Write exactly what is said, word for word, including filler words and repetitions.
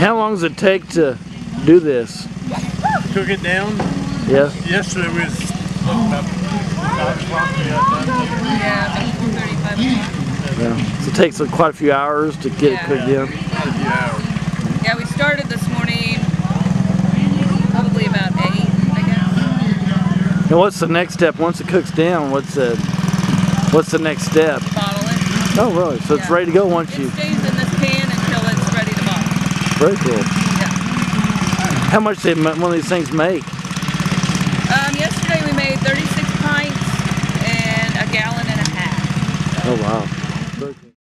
How long does it take to do this? Cook it down? Yeah. Yesterday was about five o'clock. Yeah, about four thirty, five o'clock. Yeah. So it takes like, quite a few hours to get Yeah. it cooked in. Quite a few hours. Yeah, we started this morning probably about eight, I guess. And what's the next step? Once it cooks down, what's the what's the next step? Bottle it. Oh, really? So it's Yeah. ready to go once It you... stays in this pan until it's ready to bottle. Very cool. Yeah. How much did one of these things make? Um, yesterday we made thirty-six pints and a gallon and a half. Oh, wow. Very cool.